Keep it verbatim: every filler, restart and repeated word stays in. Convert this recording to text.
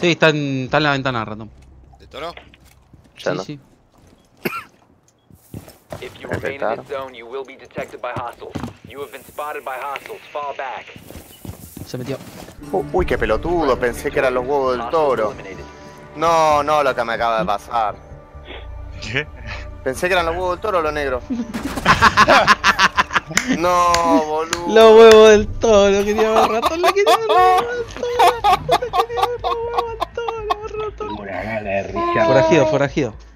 Sí, está en, está en la ventana, ratón. ¿De toro? Sí, no. sí. If you remain in this zone, you will be detected by hostiles. You have been spotted by hostiles. Fall back. Se metió. Uh, uy, qué pelotudo, pensé que eran los huevos del toro. No, no, lo que me acaba de pasar. ¿Qué? Pensé que eran los huevos del toro o los negros. No, boludo. Los huevos del toro, quería ver ratón, le quería ver los huevos del toro. Puta, quería ver los huevos del toro, ratón. Una gana de risa. Forajido, forajido.